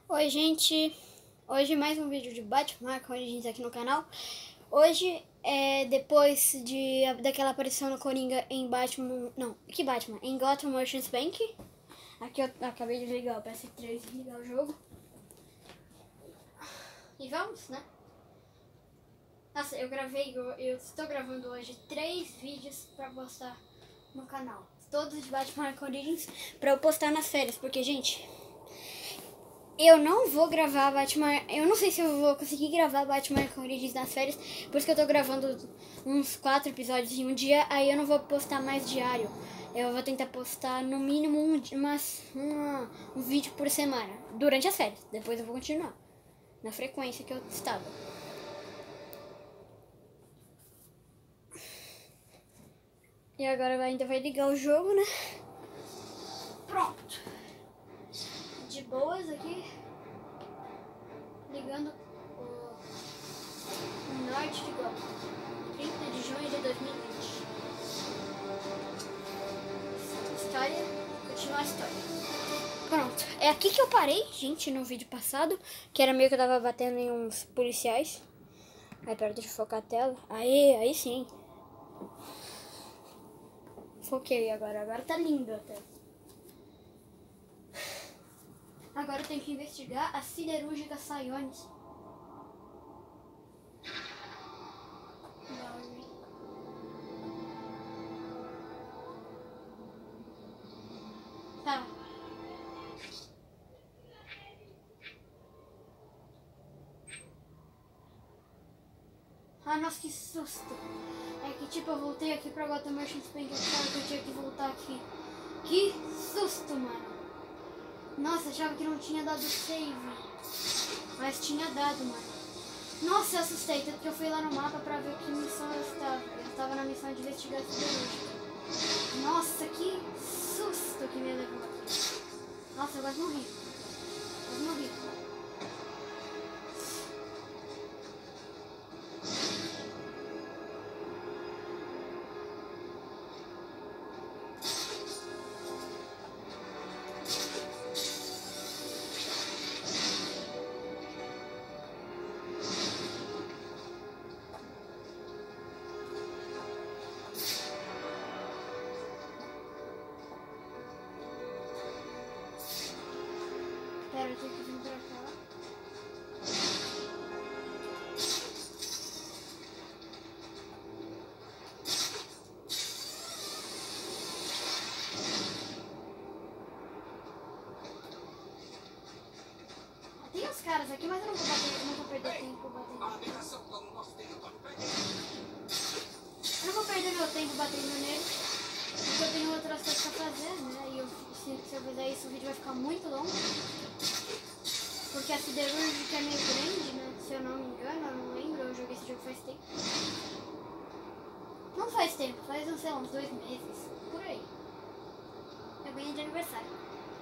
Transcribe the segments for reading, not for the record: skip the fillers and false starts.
Oi, gente. Hoje mais um vídeo de Batman Origins aqui no canal. Hoje é depois daquela aparição no Coringa em Batman... Não, que Batman? Em Gotham Merchants Bank. Aqui eu acabei de ligar o PS3 e ligar o jogo. E vamos, né? Nossa, eu estou gravando hoje 3 vídeos pra postar no canal. Todos de Batman Origins pra eu postar nas férias, porque, gente... Eu não vou gravar Batman... Eu não sei se eu vou conseguir gravar Batman Origins nas férias. Por isso que eu tô gravando uns 4 episódios em um dia. Aí eu não vou postar mais diário. Eu vou tentar postar no mínimo um vídeo por semana. Durante as férias. Depois eu vou continuar na frequência que eu estava. E agora ainda vai ligar o jogo, né? Pronto. De boas aqui, ligando o norte de Gotham, 30 de junho de 2020. História, continuar a história. Pronto, é aqui que eu parei, gente, no vídeo passado, que era meio que eu tava batendo em uns policiais. Aí, pera, deixa eu focar a tela. Aí sim. Foquei agora tá lindo a tela. Agora eu tenho que investigar a siderúrgica Sionis. Tá. Ah, nossa, que susto. É que tipo, eu voltei aqui pra Gotham Merchants Bank, eu achava que eu tinha que voltar aqui. Que susto, mano. Nossa, achava que não tinha dado save. Mas tinha dado, mano. Nossa, eu assustei, tanto que eu fui lá no mapa pra ver que missão eu estava. Eu estava na missão de investigar siderúrgica. Nossa, que susto que me levou aqui. Nossa, eu quase morri. Quase morri. Pera, eu tenho que vir pra cá. Tem uns caras aqui, mas eu não vou perder tempo batendo. Eu não vou perder meu tempo batendo nele, porque eu tenho outras coisas pra fazer, né? E se eu fizer isso, o vídeo vai ficar muito longo. Porque a siderúrgica é meio grande, né? Se eu não me engano, eu não lembro, eu joguei esse jogo faz tempo. Não faz tempo, faz, não sei lá, uns 2 meses, por aí. Eu ganhei de aniversário.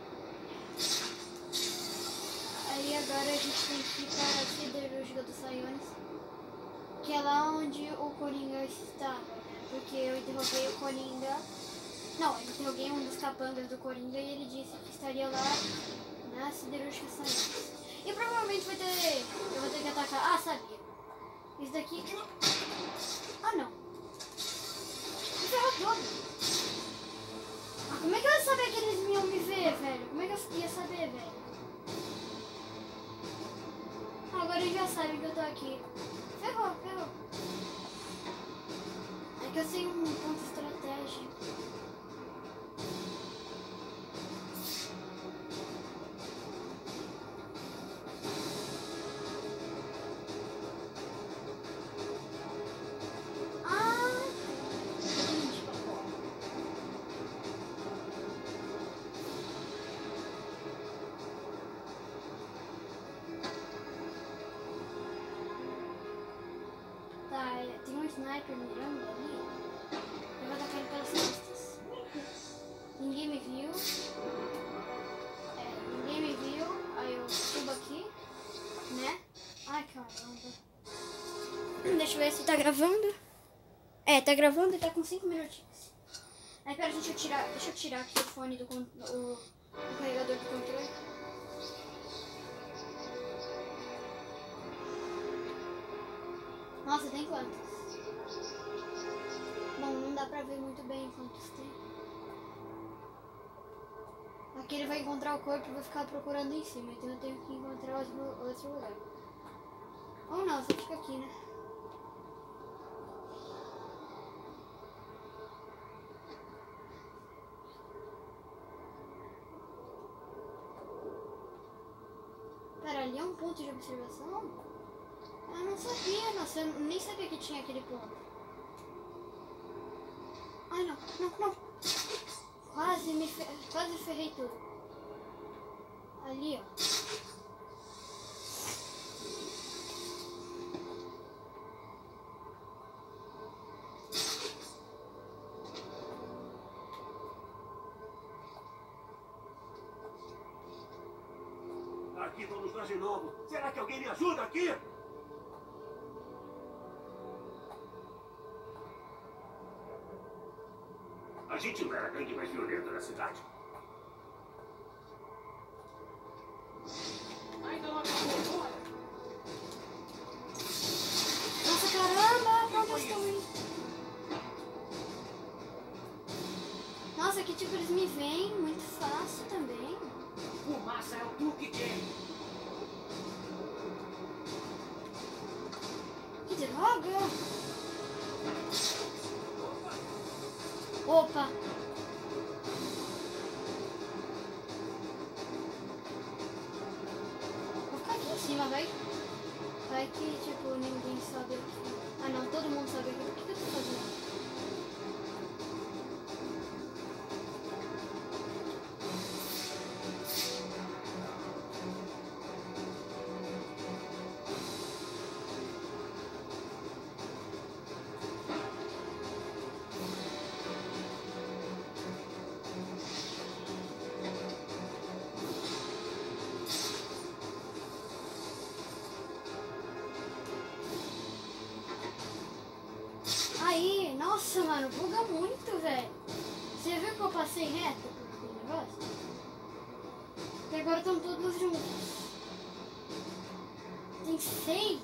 Aí agora a gente tem que ir para a siderúrgica do Sionis, que é lá onde o Coringa estava, né? Porque eu interroguei o Coringa. Não, eu interroguei um dos capangas do Coringa e ele disse que estaria lá na siderúrgica Sionis. E provavelmente eu vou ter que atacar. Ah, sabia. Isso daqui... Ah, não. Isso é todo. Ah, como é que eu ia saber que eles iam me ver, velho? Como é que eu ia saber, velho? Ah, agora eles já sabem que eu tô aqui. Ferrou. É que eu sei um ponto estratégico. Tem um sniper mirando ali. Eu vou atacar ele pelas costas. Ninguém me viu. Ninguém me viu. Aí eu subo aqui, né? Ai, caramba. Deixa eu ver se tá gravando. Tá gravando e tá com 5 minutinhos. Aí, pera, deixa eu tirar aqui o fone do carregador do controle. Nossa, tem quantos? Bom, não dá pra ver muito bem quantos tem. Aqui ele vai encontrar o corpo e vai ficar procurando em cima. Então eu tenho que encontrar outro lugar. Ou não, só fica aqui, né? Pera, ali é um ponto de observação? Eu não sabia, nossa, eu nem sabia que tinha aquele ponto. Ai, não, não, não. Quase ferrei tudo. Ali, ó. Aqui vamos nós de novo. Será que alguém me ajuda aqui? A gente não era a gangue mais violenta da cidade. Ainda não acabou, bora! Nossa, caramba! Pra onde eu estou indo? Nossa, que tipo, eles me veem muito fácil também. Fumaça é o tu que quer. Que droga! Opa! Vou ficar aqui em cima, vai. Vai que, tipo, ninguém sobe aqui. Ah, não, todo mundo sobe aqui. O que eu tô fazendo? Aí, nossa, mano, buga muito, velho. Você viu que eu passei reto por aquele negócio? E agora estão todos juntos. Tem 6.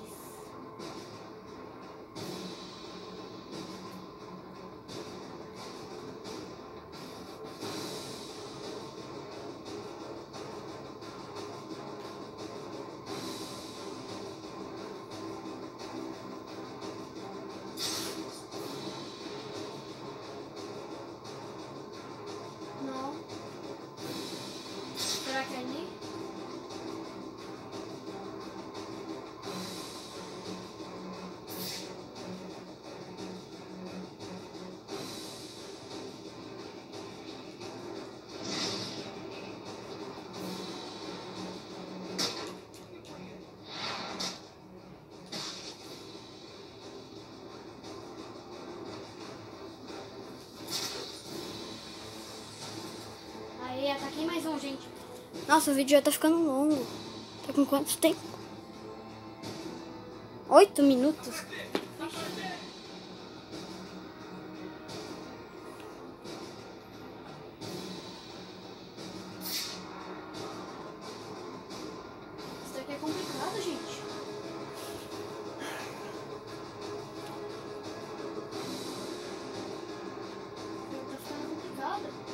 Não. Será que é ali? Aí, ataquei mais um, gente. Nossa, o vídeo já tá ficando longo. Tá com quanto tempo? 8 minutos. Isso daqui é complicado, gente. Tá ficando complicado.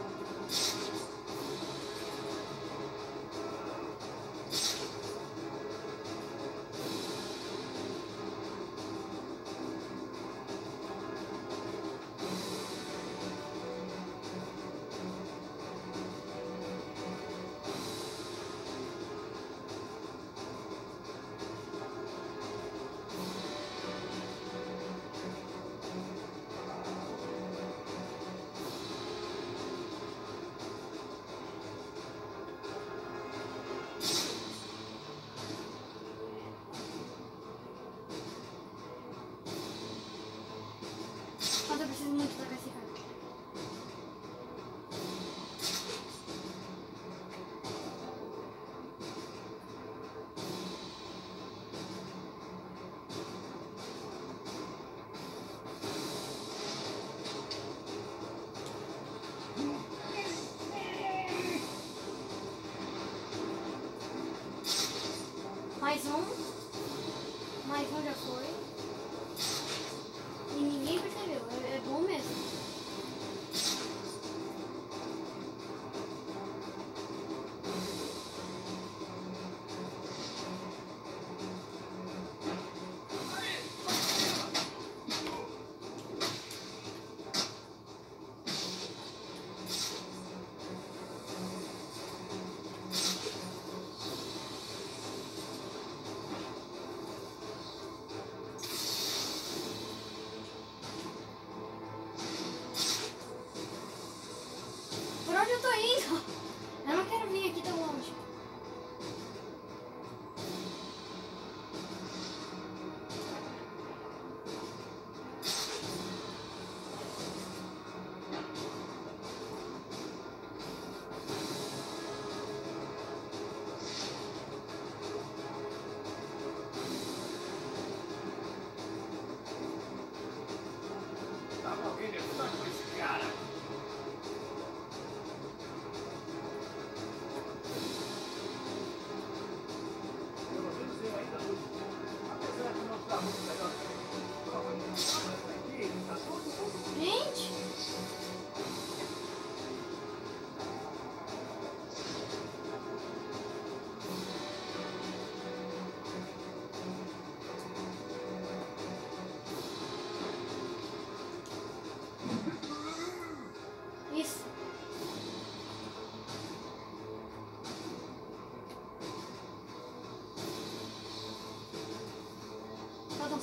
Mas eu preciso muito tacar esse cara. Mais um. Mais um já foi.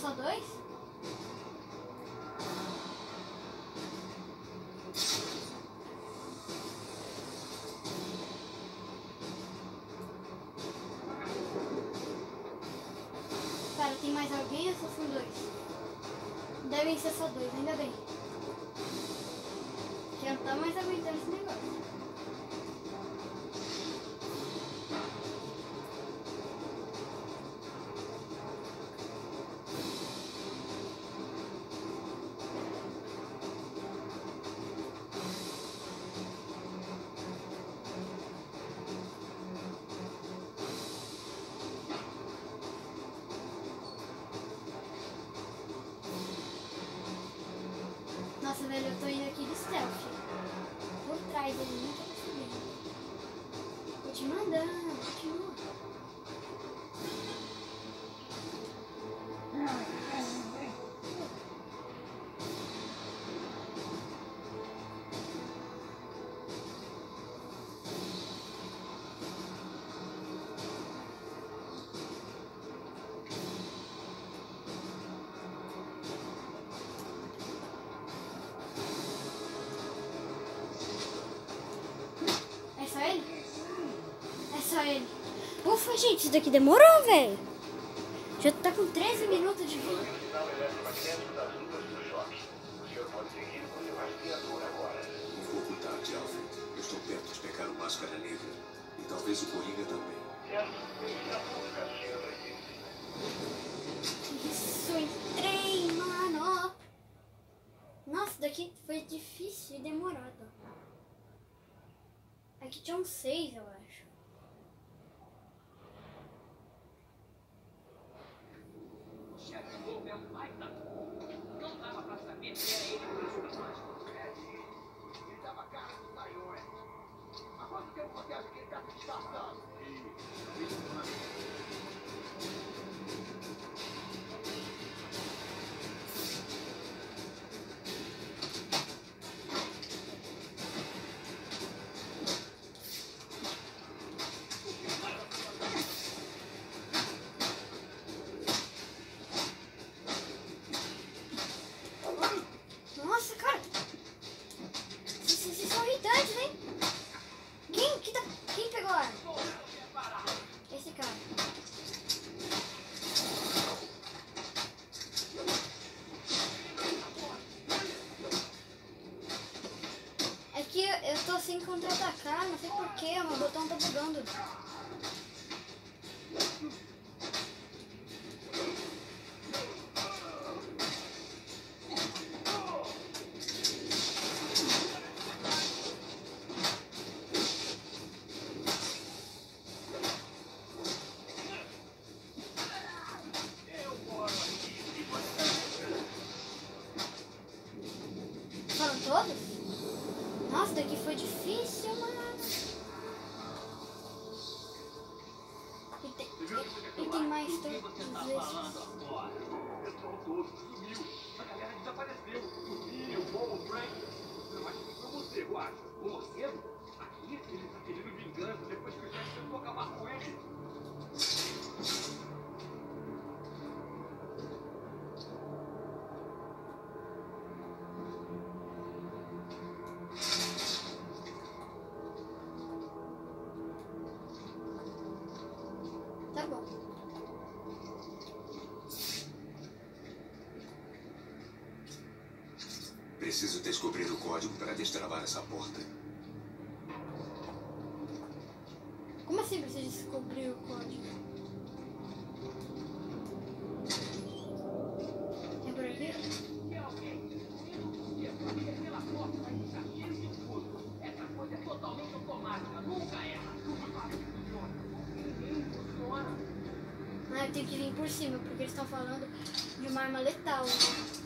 só 2? Cara, tem mais alguém ou só são 2? Devem ser só 2, ainda bem. Que eu não tá mais aguentando esse negócio. Nossa, velho, eu tô indo aqui de stealth. Por trás ele não tá percebendo. Vou te mandando, continua. É só ele? É só ele. Ufa, gente, isso daqui demorou, velho. Já tá com 13 minutos de vídeo. Um pouco tarde, Alfred. Eu estou perto de pegar o Máscara Negra. E talvez o Coringa também. Isso, entrei, mano. Nossa, daqui foi difícil e demorado. Aqui tinha uns 6, eu acho. Não dava pra saber que era ele mesmo. Ele dava cara do Taiwan. Agora o que acontece que ele tá se disfarçando? Nossa, cara. Vocês são irritantes, hein? Quem pegou a arma? Esse cara. É que eu tô sem contra-atacar, não sei porquê, meu botão tá bugando. Foram todos? Nossa, daqui foi difícil, mano. E tem mais todos Você tá esses. falando agora? O pessoal todo sumiu. A galera desapareceu. Sumiu, o Paul, o Frank. Mas foi você, eu acho. O morcego? Aqui, ele tá pedindo vingança depois que o Jack tentou acabar com ele. Tá bom. Preciso descobrir o código para destravar essa porta. Como assim você descobriu o código? É por aqui? Pela porta vai ficar cheio de tudo. Essa coisa é totalmente automática. Nunca erra. Tudo faz que funciona. Ninguém funciona. Ah, eu tenho que vir por cima, porque eles estão falando de uma arma letal, né?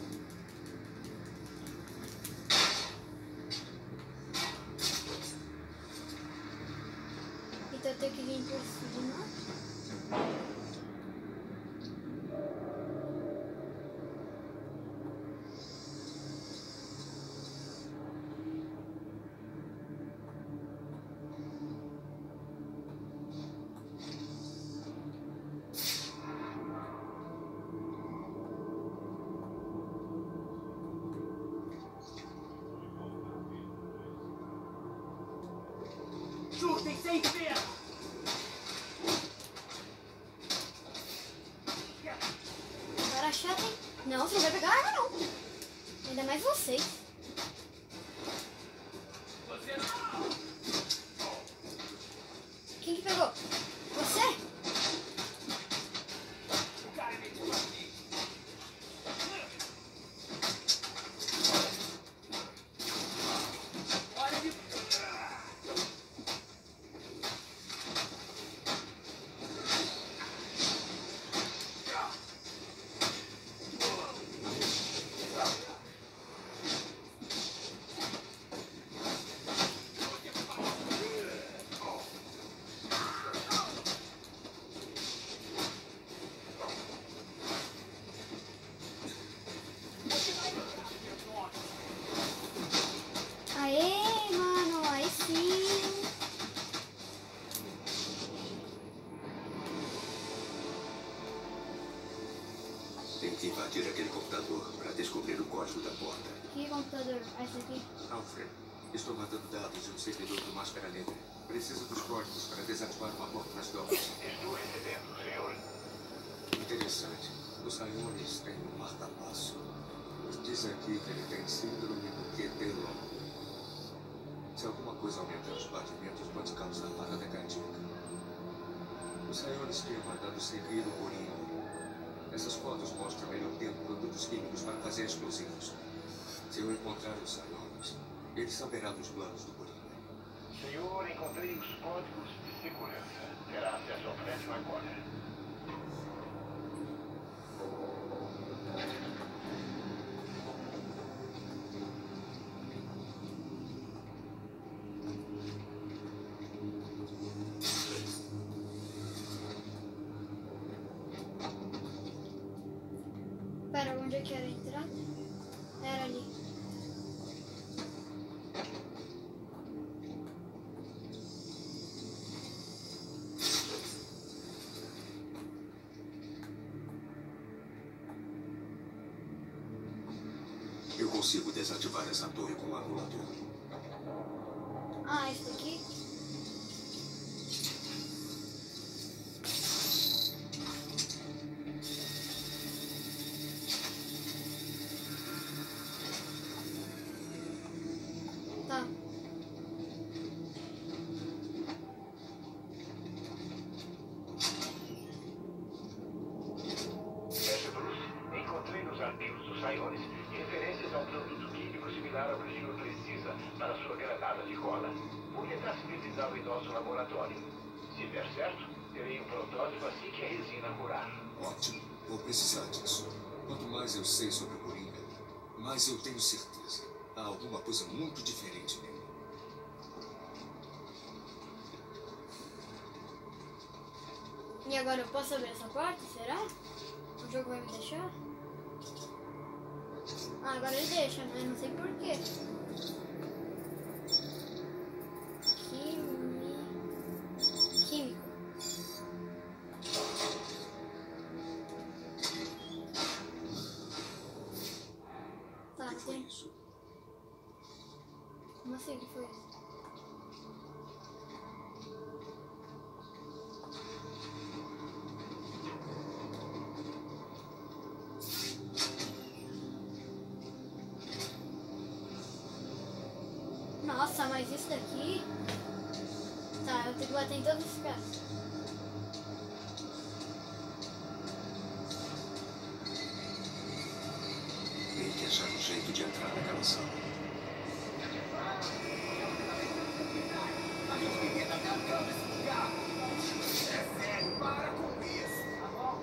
Então eu tenho que vir por cima. Chutem sem pena! Agora chata, hein? Não, você não vai pegar arma, não. Ainda mais vocês. Você não! Quem que pegou? Você? O cara é meio aqui. Olha de... Aê, mano, aí sim. Tem que invadir aquele computador para descobrir o código da porta. Que computador? Esse aqui? Alfred, estou matando dados de um servidor do Máscara Negra. Preciso dos códigos para desativar uma porta nas docas. Estou recebendo, senhor. Interessante. Os Saiones têm um marca-passo. Diz aqui que ele tem síndrome do QT longo. Se alguma coisa aumentar os batimentos, pode causar parada cardíaca. Os Saiones tinham mandado servir o Coringa. Essas fotos mostram ele obtendo produtos químicos para fazer explosivos. Se eu encontrar os Saiones, ele saberá dos planos do Coringa. Senhor, encontrei os códigos de segurança. Terá acesso ao prédio agora. Pera, onde é que era a entrada? Era ali. Eu consigo desativar essa torre com um anulador. Ah, esse daqui? Tá. Mestre Bruce, encontrei nos arquivos dos Saiones referências a um produto químico similar ao que o senhor precisa para sua granada de cola. Vou tentar sintetizá-lo em nosso laboratório. Se der certo, terei um protótipo assim que a resina curar. Ótimo. Vou precisar disso. Quanto mais eu sei sobre o Coringa, mais eu tenho certeza. Há alguma coisa muito diferente nele. E agora eu posso abrir essa porta? Será? O jogo vai me deixar? Ah, agora ele deixa, mas não sei porquê. Químico. Tá, O que foi tem. isso? Como assim que foi isso? Nossa, mas isso daqui... Tá, eu tenho que bater em todos os caras. Tem que achar um jeito de entrar naquela sala. A gente devia estar tentando esse lugar! É sério, para com isso! Tá bom.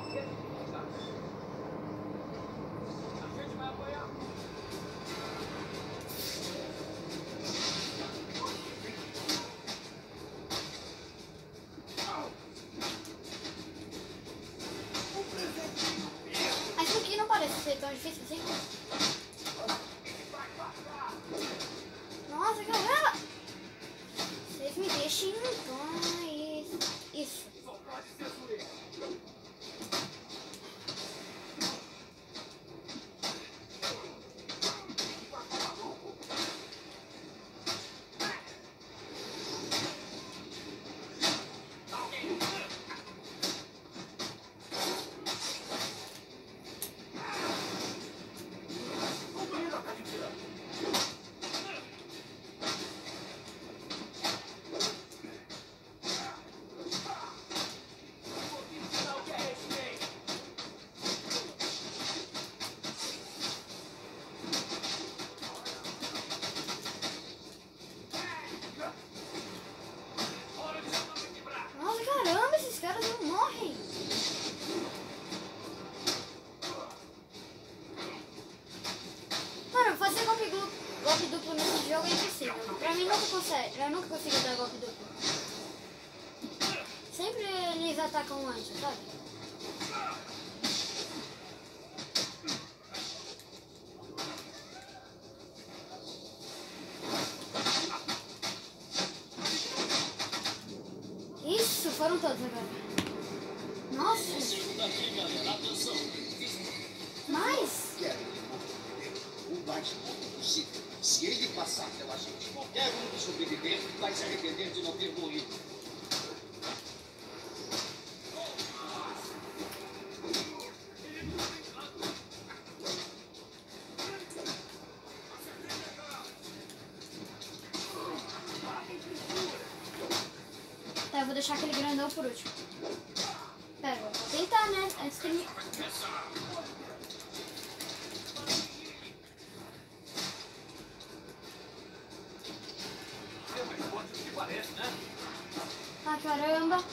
A gente vai apanhar! Mas isso aqui não parece ser tão difícil assim. Nossa, caramba! Vocês me deixem em paz. Isso. Só pode ser zoeira! Eu nunca consigo dar golpe duplo. Sempre eles atacam antes, sabe? Isso, foram todos agora. Nossa! Mais? Quero o mais rápido possível. Se ele passar pela gente, qualquer um que sobreviver vai se arrepender de não ter morrido. Tá, eu vou deixar aquele grandão por último. Pera, vou tentar, né? Antes que ele... Ah, caramba.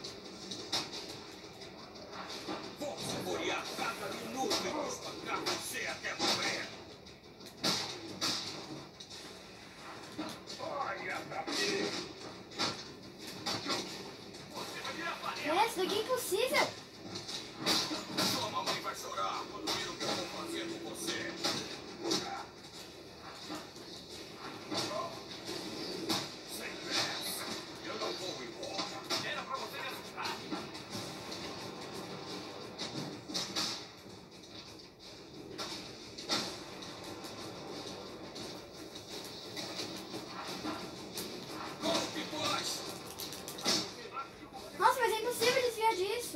Força orientada no núcleo, espancar você até morrer. Olha pra mim. Você vai virar panela. Isso daqui é impossível. Sua mamãe vai chorar quando vir o que eu vou fazer com você. Sem pressa. Eu não vou embora. Era pra você me assustar. Golpe, boys! Nossa, mas é impossível desviar disso.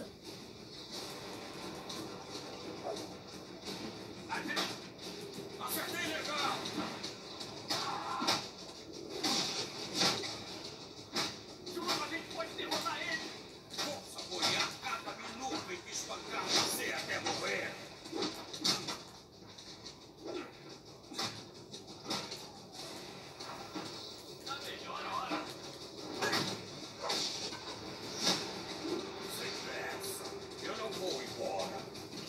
Acertei legal! Juro, a gente pode derrotar ele! Força borear cada minuto em que espancar você até morrer! A melhor hora! Sem pressa! Eu não vou embora!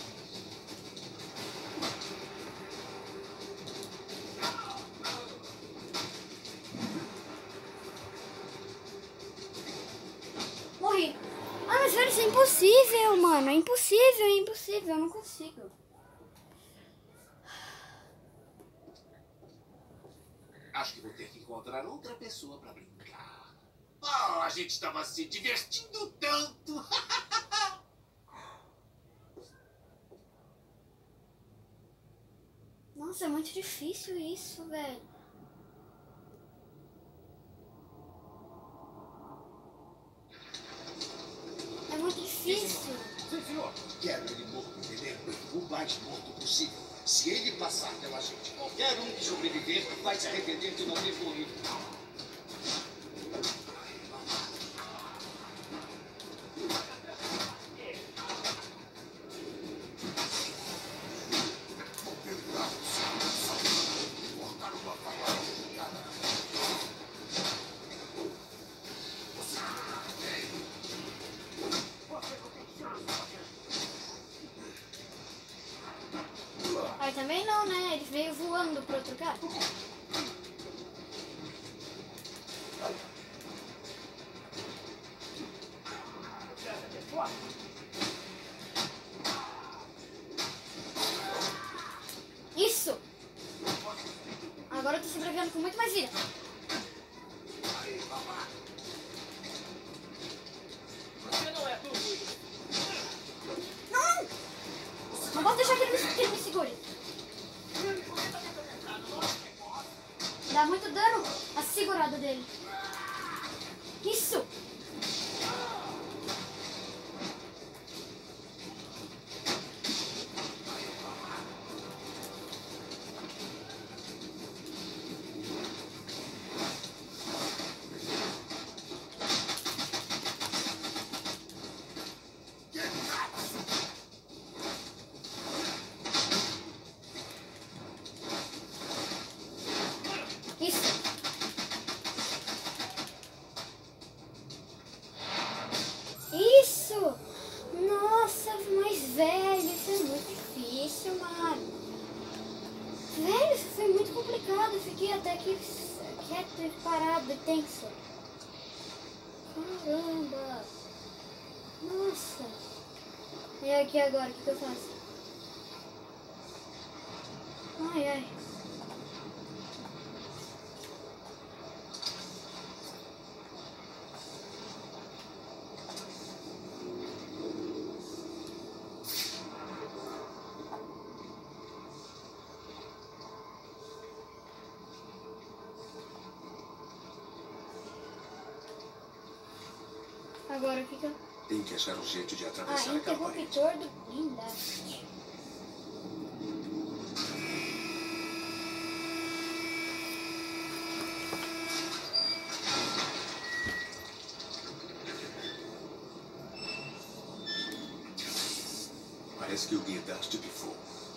Morri. Ah, mas velho, isso é impossível, mano. É impossível, eu não consigo. Acho que vou ter que encontrar outra pessoa pra brincar. Oh, a gente estava se divertindo tanto. Nossa, é muito difícil isso, velho. É muito difícil. Sim, senhor. Quero ele morto, entendeu? O mais morto possível. Se ele passar pela gente, qualquer um que sobreviver vai se arrepender de não ter morrido. Aí também não, né? Ele veio voando pro outro cara. Isso! Agora eu tô sobrevivendo com muito mais vida. Você não é tudo isso! Não! Não posso deixar que ele me segure. Dá muito dano a segurada dele. Isso! Isso! Isso! Nossa, mas velho, isso é muito difícil, mano. Velho, isso foi muito complicado. Eu fiquei até que quieto e parado e tenso. Caramba. Nossa. E aqui agora, o que eu faço? Ai, ai. Agora o que eu... Tem que achar um jeito de atravessar aquela parede. Interruptor do guindaste. Parece que o guindaste pifou.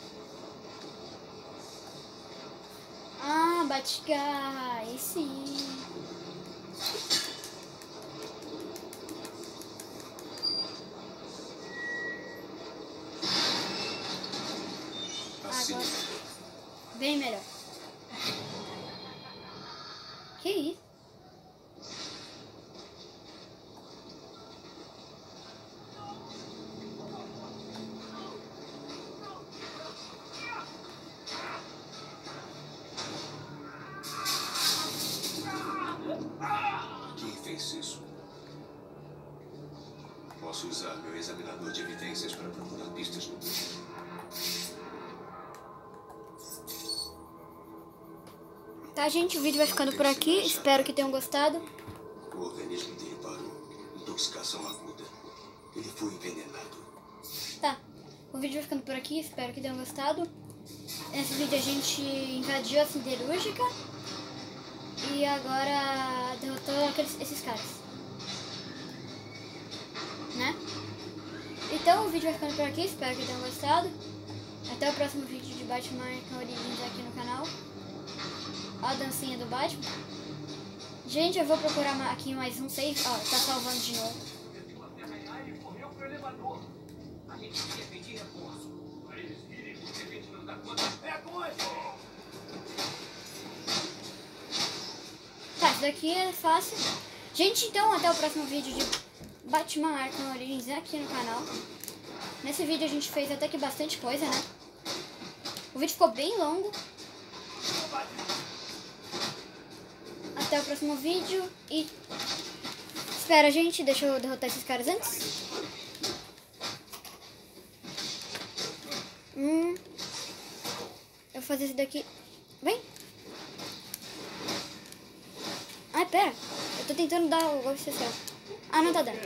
Ah, Bate-Garra, aí sim. Assim. Agora, bem melhor. Que isso? Quem fez isso? Posso usar meu examinador de evidências para procurar pistas no mundo. Tá, gente, o vídeo vai ficando por aqui. Espero que tenham gostado. O organismo dele parou. Intoxicação aguda. Ele foi envenenado. Tá, o vídeo vai ficando por aqui. Espero que tenham gostado. Nesse vídeo a gente invadiu a siderúrgica. E agora derrotou esses caras. Né? Então o vídeo vai ficando por aqui. Espero que tenham gostado. Até o próximo vídeo de Batman Arkham Origins aqui no canal. Ó a dancinha do Batman. Gente, eu vou procurar aqui mais um save. Ó, tá salvando de novo. E correu pro elevador. A gente devia pedir reforço. Pra eles virem, porque a gente não dá conta. É coisa! Tá, isso daqui é fácil. Gente, então até o próximo vídeo de Batman Arkham Origins aqui no canal. Nesse vídeo a gente fez até que bastante coisa, né? O vídeo ficou bem longo. Até o próximo vídeo e espera, gente, deixa eu derrotar esses caras antes. Eu vou fazer esse daqui. Vem. Ai, pera. Eu tô tentando dar o golpe especial. Ah, não tá dando.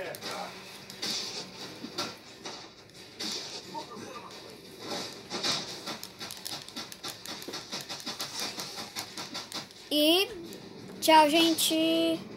E tchau, gente.